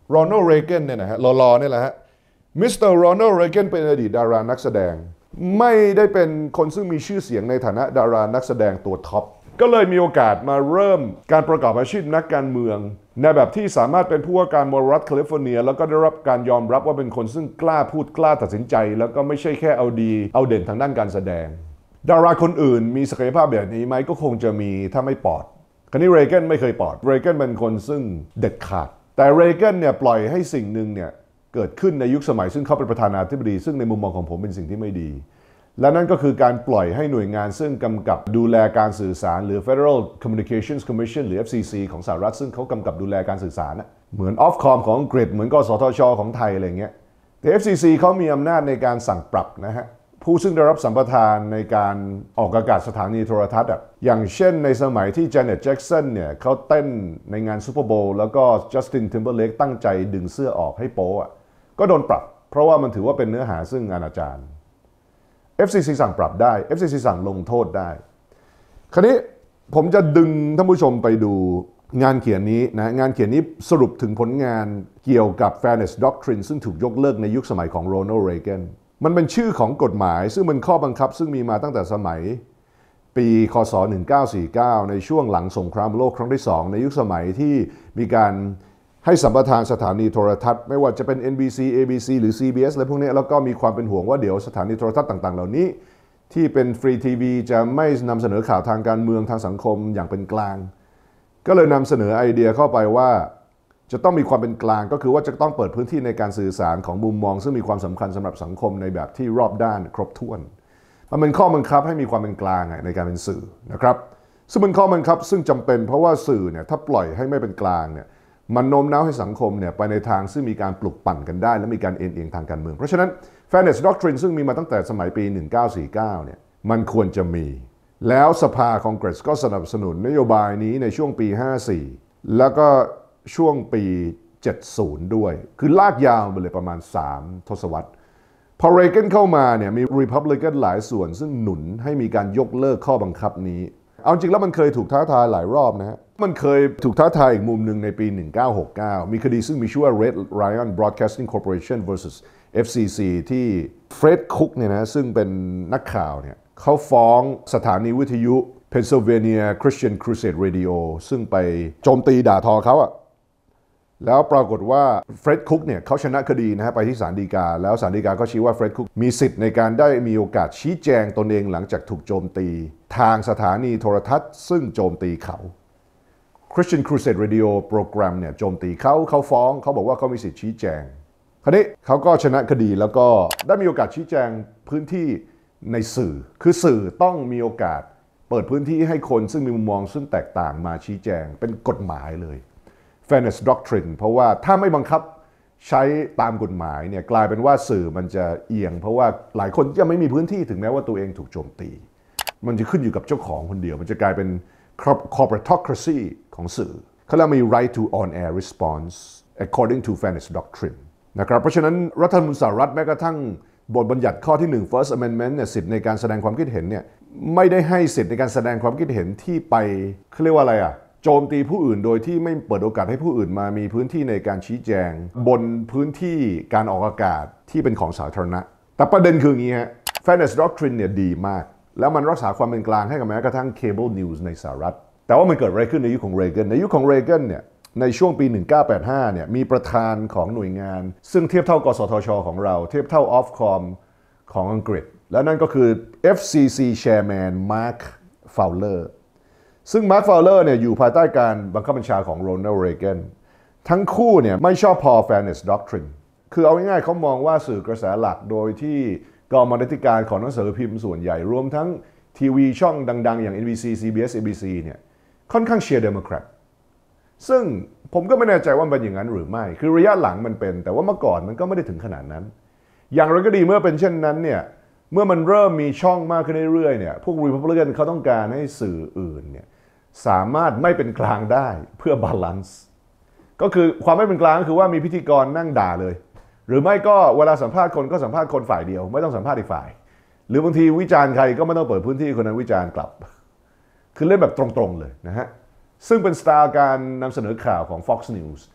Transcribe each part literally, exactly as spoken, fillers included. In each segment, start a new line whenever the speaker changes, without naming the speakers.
โรนัลด์ เรแกนเนี่ยนะฮะหล่อๆเนี่ยแหละฮะมิสเตอร์โรนัลด์ เรแกนเป็นอดีตดารานักแสดงไม่ได้เป็นคนซึ่งมีชื่อเสียงในฐานะดารานักแสดงตัวท็อปก็เลยมีโอกาสมาเริ่มการประกอบอาชีพนักการเมืองในแบบที่สามารถเป็นผู้ว่าการมลรัฐแคลิฟอร์เนียแล้วก็ได้รับการยอมรับว่าเป็นคนซึ่งกล้าพูดกล้าตัดสินใจแล้วก็ไม่ใช่แค่เอาดีเอาเด่นทางด้านการแสดงดาราคนอื่นมีศักยภาพแบบนี้ไหมก็คงจะมีถ้าไม่ปอดคราวนี้เรแกนไม่เคยปอดเรแกนเป็นคนซึ่งเด็ดขาดแต่เรแกนเนี่ยปล่อยให้สิ่งหนึ่งเนี่ยเกิดขึ้นในยุคสมัยซึ่งเขาเป็นประธานาธิบดีซึ่งในมุมมองของผมเป็นสิ่งที่ไม่ดีและนั่นก็คือการปล่อยให้หน่วยงานซึ่งกำกับดูแลการสื่อสารหรือ Federal Communications Commission หรือ เอฟ ซี ซี ของสหรัฐซึ่งเขากำกับดูแลการสื่อสารนะเหมือน Ofcom ของอังกฤษเหมือนกสทชของไทยอะไรเงี้ยแต่ เอฟ ซี ซี เขามีอำนาจในการสั่งปรับนะฮะผู้ซึ่งได้รับสัมปทานในการออกอากาศสถานีโทรทัศน์อ่ะอย่างเช่นในสมัยที่ Janet Jackson เนี่ยเขาเต้นในงานซูเปอร์โบว์แล้วก็ Justin Timberlake ตั้งใจดึงเสื้อออกให้โป๊ะก็โดนปรับเพราะว่ามันถือว่าเป็นเนื้อหาซึ่งอนาจาร เอฟ ซี ซี สั่งปรับได้ เอฟ ซี ซี สั่งลงโทษได้คราวนี้ผมจะดึงท่านผู้ชมไปดูงานเขียนนี้นะงานเขียนนี้สรุปถึงผลงานเกี่ยวกับ Fairness Doctrine ซึ่งถูกยกเลิกในยุคสมัยของโรนัลด์ เรแกนมันเป็นชื่อของกฎหมายซึ่งเป็นข้อบังคับซึ่งมีมาตั้งแต่สมัยปีคศหนึ่งพันเก้าร้อยสี่สิบเก้าในช่วงหลังสงครามโลกครั้งที่สองในยุคสมัยที่มีการให้สัมปทานสถานีโทรทัศน์ไม่ว่าจะเป็น เอ็น บี ซี เอ บี ซี หรือ ซี บี เอส อะไรพวกนี้แล้วก็มีความเป็นห่วงว่าเดี๋ยวสถานีโทรทัศน์ต่างๆเหล่านี้ที่เป็นฟรีทีวีจะไม่นำเสนอข่าวทางการเมืองทางสังคมอย่างเป็นกลางก็เลยนำเสนอไอเดียเข้าไปว่าจะต้องมีความเป็นกลางก็คือว่าจะต้องเปิดพื้นที่ในการสื่อสารของมุมมองซึ่งมีความสำคัญสำหรับสังคมในแบบที่รอบด้านครบถ้วนมันเป็นข้อบังคับให้มีความเป็นกลางในการเป็นสื่อนะครับซึ่งเป็นข้อบังคับซึ่งจำเป็นเพราะว่าสื่อเนี่ยถ้าปล่อยให้ไม่เป็นกลางเนี่ยมันโน้มน้าวให้สังคมเนี่ยไปในทางซึ่งมีการปลุกปั่นกันได้และมีการเอ็นเอียงทางการเมืองเพราะฉะนั้น Fairness Doctrine ซึ่งมีมาตั้งแต่สมัยปีหนึ่งพันเก้าร้อยสี่สิบเก้าเนี่ยมันควรจะมีแล้วสภาคองเกรสก็สนับสนุนนโยบายนี้ในช่วงปีห้าสี่แล้วก็ช่วงปีเจ็ดสิบด้วยคือลากยาวไปเลยประมาณสามทศวรรษพอเรแกนเข้ามาเนี่ยมี Republican หลายส่วนซึ่งหนุนให้มีการยกเลิกข้อบังคับนี้เอาจริงแล้วมันเคยถูกท้าทายหลายรอบนะฮะมันเคยถูกท้าทายอีกมุมหนึ่งในปีหนึ่งพันเก้าร้อยหกสิบเก้ามีคดีซึ่งมีชื่อว่า Red Lion Broadcasting Corporation versus เอฟ ซี ซี ที่เฟร็ดคุกเนี่ยนะซึ่งเป็นนักข่าวเนี่ยเขาฟ้องสถานีวิทยุ Pennsylvania Christian Crusade Radio ซึ่งไปโจมตีด่าทอเขาอะแล้วปรากฏว่าเฟร็ดคุกเนี่ยเขาชนะคดีนะฮะไปที่ศาลฎีกาแล้วศาลฎีกาก็ชี้ว่าเฟร็ดคุกมีสิทธิ์ในการได้มีโอกาสชี้แจงตนเองหลังจากถูกโจมตีทางสถานีโทรทัศน์ซึ่งโจมตีเขา Christian Crusade Radio Program เนี่ยโจมตีเขาเขาฟ้องเขาบอกว่าเขามีสิทธิ์ชี้แจงคราวนี้เขาก็ชนะคดีแล้วก็ได้มีโอกาสชี้แจงพื้นที่ในสื่อคือสื่อต้องมีโอกาสเปิดพื้นที่ให้คนซึ่งมีมุมมองซึ่งแตกต่างมาชี้แจงเป็นกฎหมายเลย Fairness Doctrine เพราะว่าถ้าไม่บังคับใช้ตามกฎหมายเนี่ยกลายเป็นว่าสื่อมันจะเอียงเพราะว่าหลายคนจะไม่มีพื้นที่ถึงแม้ว่าตัวเองถูกโจมตีมันจะขึ้นอยู่กับเจ้าของคนเดียวมันจะกลายเป็น corporatocracy ของสื่อเขาเรียกมี right to on air response according to Fairness Doctrine นะครับเพราะฉะนั้นรัฐธรรมนูญสหรัฐแม้กระทั่งบทบัญญัติข้อที่หนึ่ง First Amendment เนี่ยสิทธิในการแสดงความคิดเห็นเนี่ยไม่ได้ให้สิทธิในการแสดงความคิดเห็นที่ไปเขาเรียกว่าอะไรอ่ะโจมตีผู้อื่นโดยที่ไม่เปิดโอกาสให้ผู้อื่นมามีพื้นที่ในการชี้แจงบนพื้นที่การออกอากาศที่เป็นของสาธารณะแต่ประเด็นคืออย่างนี้ฮะ Fairness Doctrine เนี่ยดีมากแล้วมันรักษาความเป็นกลางให้กับแม้กระทั่ง Cable News ในสหรัฐแต่ว่ามันเกิดอะไรขึ้นในยุคของเรแกนในยุคของเรแกนเนี่ยในช่วงปีหนึ่งพันเก้าร้อยแปดสิบห้าเนี่ยมีประธานของหน่วยงานซึ่งเทียบเท่ากสทชของเราเทียบเท่า Ofcom ของอังกฤษและนั่นก็คือ เอฟ ซี ซี Chairman Mark Fowler ซึ่ง Mark Fowler เนี่ยอยู่ภายใต้การบังคับบัญชาของโรนัลด์ เรแกนทั้งคู่เนี่ยไม่ชอบพอ Fairness Doctrine คือเอาง่ายๆเขามองว่าสื่อกระแสหลักโดยที่กองบรรณาธิการของหนังสือพิมพ์ส่วนใหญ่รวมทั้งทีวีช่องดังๆอย่าง เอ็น บี ซี ซี บี เอส เอ บี ซี เนี่ยค่อนข้างเชียร์เดโมแครตซึ่งผมก็ไม่แน่ใจว่ามันเป็นอย่างนั้นหรือไม่คือระยะหลังมันเป็นแต่ว่าเมื่อก่อนมันก็ไม่ได้ถึงขนาดนั้นอย่างไรก็ดีเมื่อเป็นเช่นนั้นเนี่ยเมื่อมันเริ่มมีช่องมากขึ้นเรื่อยๆเนี่ยพวก Republican เขาต้องการให้สื่ออื่นเนี่ยสามารถไม่เป็นกลางได้เพื่อบาลานซ์ก็คือความไม่เป็นกลางก็คือว่ามีพิธีกรนั่งด่าเลยหรือไม่ก็เวลาสัมภาษณ์คนก็สัมภาษณ์คนฝ่ายเดียวไม่ต้องสัมภาษณ์อีกฝ่ายหรือบางทีวิจารณ์ใครก็ไม่ต้องเปิดพื้นที่คนนั้นวิจารณ์กลับคือเล่นแบบตรงๆเลยนะฮะซึ่งเป็นสไตล์การนำเสนอข่าวของ Fox News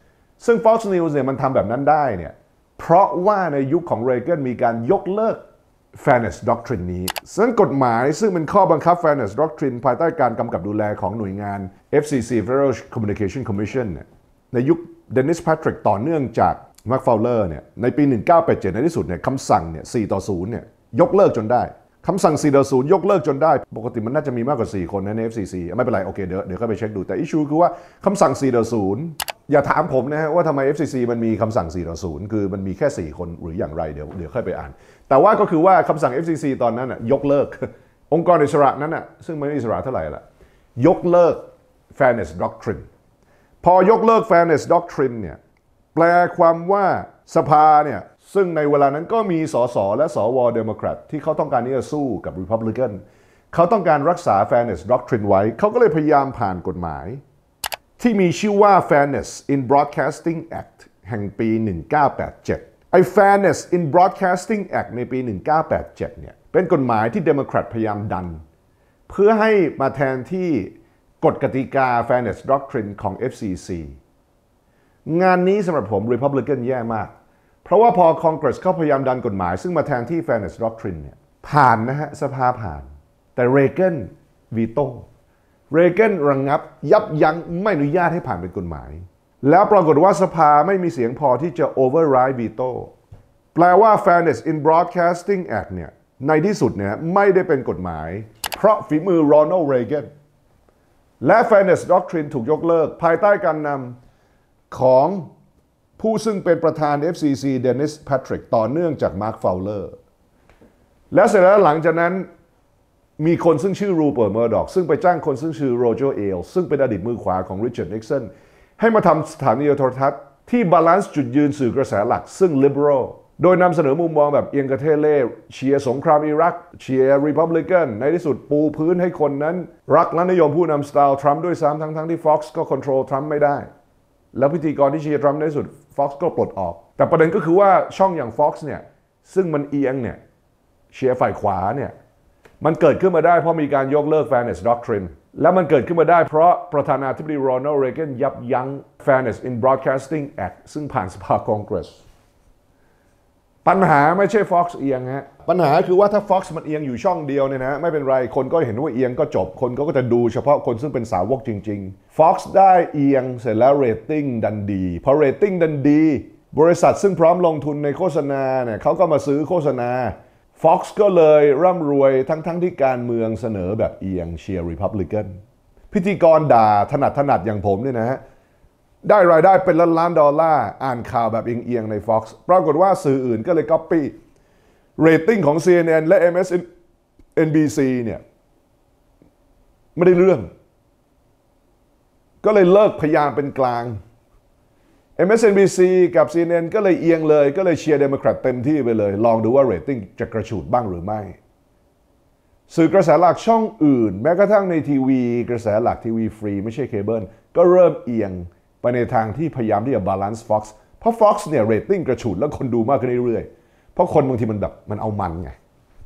ซึ่ง Fox News เนี่ยมันทำแบบนั้นได้เนี่ยเพราะว่าในยุคของเรเกนมีการยกเลิก Fairness Doctrine นี้ซึ่งกฎหมายซึ่งเป็นข้อบังคับ Fairness Doctrine ภายใต้การกำกับดูแลของหน่วยงาน เอฟ ซี ซี Federal Communication Commission เนี่ยในยุคเดนิส แพทริกต่อเนื่องจากมาร์ค ฟาวเลอร์เนี่ยในปี หนึ่งเก้าแปดเจ็ด ในที่สุดเนี่ยคำสั่งเนี่ยสี่ต่อศูนย์เนี่ยยกเลิกจนได้คำสั่งสี่ต่อศูนย์ยกเลิกจนได้ปกติมันน่าจะมีมากกว่าสี่คนใน เอฟ ซี ซี ไม่เป็นไรโอเคเดี๋ยวเดี๋ยวเข้าไปเช็คดูแต่อิชูคือว่าคำสั่งสี่ต่อศูนย์อย่าถามผมนะฮะว่าทำไม เอฟ ซี ซี มันมีคำสั่งสี่ต่อศูนย์คือมันมีแค่สี่คนหรืออย่างไรเดี๋ยวเดี๋ยวค่อยไปอ่านแต่ว่าก็คือว่าคำสั่ง เอฟ ซี ซี ตอนนั้นน่ะยกเลิกองค์กรอิสระนั้นน่ะซึ่งไม่อิสระเท่าไหร่ละยกเลิก Fairness Doctrine พอยกเลิก Fairness Doctrine เนี่ยแปลความว่าสภาเนี่ยซึ่งในเวลานั้นก็มีสสและสวเดโมแครตที่เขาต้องการที่จะสู้กับ Republican เขาต้องการรักษา Fairness Doctrine ไว้เขาก็เลยพยายามผ่านกฎหมายที่มีชื่อว่า Fairness in Broadcasting Act แห่งปี หนึ่งเก้าแปดเจ็ด ไอ้ Fairness in Broadcasting Act ในปี หนึ่งเก้าแปดเจ็ด เนี่ยเป็นกฎหมายที่เดโมแครตพยายามดันเพื่อให้มาแทนที่กฎกติกา Fairness Doctrine ของ เอฟ ซี ซี งานนี้สำหรับผม Republican แย่มากเพราะว่าพอคอนเกรสเขาพยายามดันกฎหมายซึ่งมาแทนที่ Fairness Doctrine เนี่ยผ่านนะฮะสภาผ่านแต่เรเกนวีโต้เรเกนระงับยับยั้งไม่อนุญาตให้ผ่านเป็นกฎหมายแล้วปรากฏว่าสภาไม่มีเสียงพอที่จะ override veto แปลว่า Fairness in Broadcasting Act เนี่ยในที่สุดเนี่ยไม่ได้เป็นกฎหมายเพราะฝีมือโรนัลด์ เรแกนและ Fairness Doctrine ถูกยกเลิกภายใต้การนำของผู้ซึ่งเป็นประธาน เอฟ ซี ซี เดนิส แพทริกต่อเนื่องจากมาร์ค ฟาวเลอร์และเสร็จแล้วหลังจากนั้นมีคนซึ่งชื่อรูเปิร์ต เมอร์ดอกซึ่งไปจ้างคนซึ่งชื่อโรเจอร์ เอลซึ่งเป็นอดีตมือขวาของริชาร์ด นิกสันให้มาทำสถานีโทรทัศน์ที่บาลานซ์จุดยืนสื่อกระแสหลักซึ่ง liberal โดยนำเสนอมุมมองแบบเอียงกระเทเล่เชียร์สงครามอิรักเชียร์ Republican ในที่สุดปูพื้นให้คนนั้นรักและนิยมผู้นำสไตล์ทรัมป์ด้วยซ้ำทั้งๆที่ Fox ก็ control ทรัมป์ไม่ได้แล้วพิธีกรที่เชียร์ทรัมป์ในที่สุด Fox ก็ปลดออกแต่ประเด็นก็คือว่าช่องอย่าง Fox เนี่ยซึ่งมันเอียงเนี่ยเชียร์ฝ่ายขวาเนี่ยมันเกิดขึ้นมาได้เพราะมีการยกเลิก Fairness Doctrine และมันเกิดขึ้นมาได้เพราะประธานาธิบดีโรนัลด์ เรแกนยับยั้ง Fairness in Broadcasting Act ซึ่งผ่านสภาคองเกรสปัญหาไม่ใช่ Fox เอียงฮะปัญหาคือว่าถ้า Fox มันเอียงอยู่ช่องเดียวเนี่ยนะไม่เป็นไรคนก็เห็นว่าเอียงก็จบคนก็จะดูเฉพาะคนซึ่งเป็นสาวกจริงๆ Fox ได้เอียงเสร็จแล้วเรตติ้งดันดีพอเรตติ้งดันดีบริษัทซึ่งพร้อมลงทุนในโฆษณาเนี่ยเขาก็มาซื้อโฆษณา Fox ก็เลยร่ำรวยทั้งๆ ท, ที่การเมืองเสนอแบบเอียงเชียร์ Republican พิธีกรด่าถนัดถนัดอย่างผมเนี่ยนะฮะได้รายได้เป็นล้านล้านดอลลาร์อ่านข่าวแบบเอียงๆใน Fox ปรากฏว่าสื่ออื่นก็เลยก๊อปปี้เรตติ้งของ ซี เอ็น เอ็น และ เอ็ม เอส เอ็น บี ซี เนี่ยไม่ได้เรื่องก็เลยเลิกพยายามเป็นกลาง เอ็ม เอส เอ็น บี ซี กับ ซี เอ็น เอ็น ก็เลยเอียงเลยก็เลยเชียร์เดโมแครตเต็มที่ไปเลยลองดูว่าเรตติ้งจะกระฉูดบ้างหรือไม่สื่อกระแสหลักช่องอื่นแม้กระทั่งในทีวีกระแสหลักทีวีฟรีไม่ใช่เคเบิลก็เริ่มเอียงไปในทางที่พยายามที่จะบาลานซ์ Fox เพราะ Fox เนี่ยเรตติ้งกระฉูดแล้วคนดูมากขึ้นเรื่อยๆเพราะคนบางทีมันแบบมันเอามันไง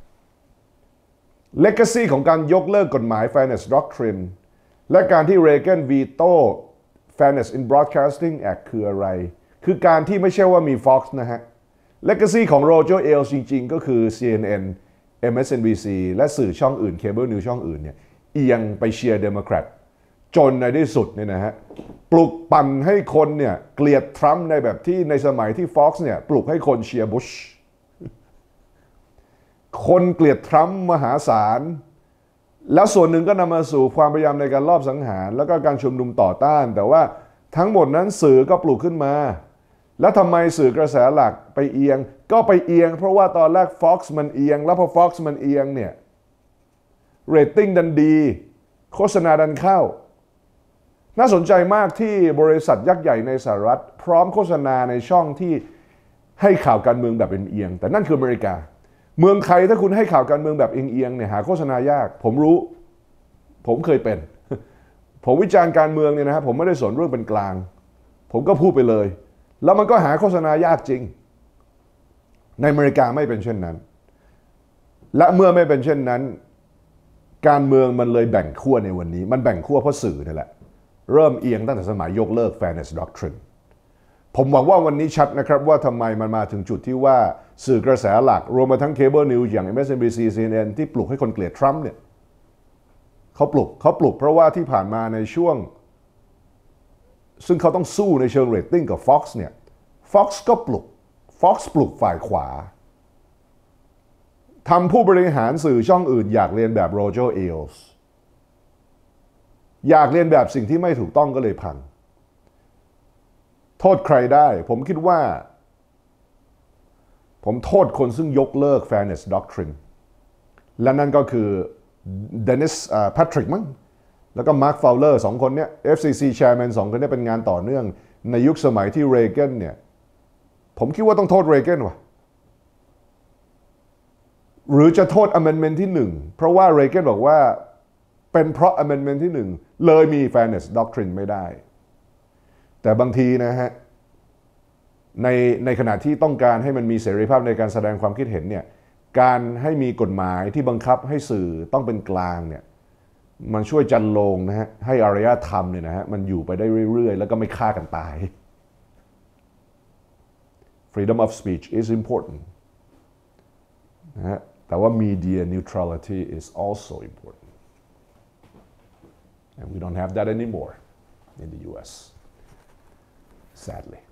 Legacy ของการยกเลิกกฎหมาย Fairness Doctrine และการที่เรแกนวีโต้ Fairness in Broadcasting Act คืออะไรคือการที่ไม่ใช่ว่ามี Fox นะฮะ Legacy ของโรเจอร์ เอลจริงๆก็คือ ซี เอ็น เอ็น เอ็ม เอส เอ็น บี ซี และสื่อช่องอื่นเคเบิลนิวช่องอื่นเนี่ยเอียงไปเชียร์เดโมแครตจนในที่สุดเนี่ยนะฮะปลุกปั่นให้คนเนี่ยเกลียดทรัมป์ในแบบที่ในสมัยที่ Fox เนี่ยปลุกให้คนเชียร์บุชคนเกลียดทรัมป์มหาศาลแล้วส่วนหนึ่งก็นำมาสู่ความพยายามในการลอบสังหารแล้วก็การชุมนุมต่อต้านแต่ว่าทั้งหมดนั้นสื่อก็ปลุกขึ้นมาแล้วทำไมสื่อกระแสหลักไปเอียงก็ไปเอียงเพราะว่าตอนแรก Fox มันเอียงแล้วพอ Fox มันเอียงเนี่ยเรตติ้งดันดีโฆษณาดันเข้าน่าสนใจมากที่บริษัทยักษ์ใหญ่ในสหรัฐพร้อมโฆษณาในช่องที่ให้ข่าวการเมืองแบบเอียงแต่นั่นคืออเมริกาเมืองไทยถ้าคุณให้ข่าวการเมืองแบบเอียงๆเนี่ยหาโฆษณายากผมรู้ผมเคยเป็นผมวิจารณ์การเมืองเนี่ยนะครับผมไม่ได้สนเรื่องเป็นกลางผมก็พูดไปเลยแล้วมันก็หาโฆษณายากจริงในอเมริกาไม่เป็นเช่นนั้นและเมื่อไม่เป็นเช่นนั้นการเมืองมันเลยแบ่งขั้วในวันนี้มันแบ่งขั้วเพราะสื่อนี่แหละเริ่มเอียงตั้งแต่สมัยยกเลิก Fairness Doctrine ผมหวังว่าวันนี้ชัดนะครับว่าทำไมมันมาถึงจุดที่ว่าสื่อกระแสหลักรวมมาทั้งเคเบิลนิวส์อย่าง เอ็ม เอส เอ็น บี ซี ซี เอ็น เอ็น ที่ปลุกให้คนเกลียดทรัมป์เนี่ยเขาปลุกเขาปลุกเพราะว่าที่ผ่านมาในช่วงซึ่งเขาต้องสู้ในเชิงเรตติ้งกับ Fox เนี่ย Fox ก็ปลุก Fox ปลุกฝ่ายขวาทำผู้บริหารสื่อช่องอื่นอยากเรียนแบบโรเจอร์เอลส์อยากเรียนแบบสิ่งที่ไม่ถูกต้องก็เลยพังโทษใครได้ผมคิดว่าผมโทษคนซึ่งยกเลิก Fairness Doctrine และนั่นก็คือเดนิสแพทริกมั้งแล้วก็มาร์คฟาวเลอร์สองคนเนี้ย เอฟ ซี ซี Chairman สองคนเนี้ยเป็นงานต่อเนื่องในยุคสมัยที่เรเกนเนี่ยผมคิดว่าต้องโทษเรเกนว่ะหรือจะโทษ Amendment ที่หนึ่งเพราะว่าเรเกนบอกว่าเป็นเพราะ Amendment ที่หนึ่งเลยมี Fairness Doctrine ไม่ได้แต่บางทีนะฮะในในขณะที่ต้องการให้มันมีเสรีภาพในการแสดงความคิดเห็นเนี่ยการให้มีกฎหมายที่บังคับให้สื่อต้องเป็นกลางเนี่ยมันช่วยจันโลงนะฮะให้อารยธรรมเนี่ยนะฮะมันอยู่ไปได้เรื่อยๆแล้วก็ไม่ฆ่ากันตาย Freedom of speech is important นะฮะแต่ว่า media neutrality is also important and we don't have that anymore in the U S sadly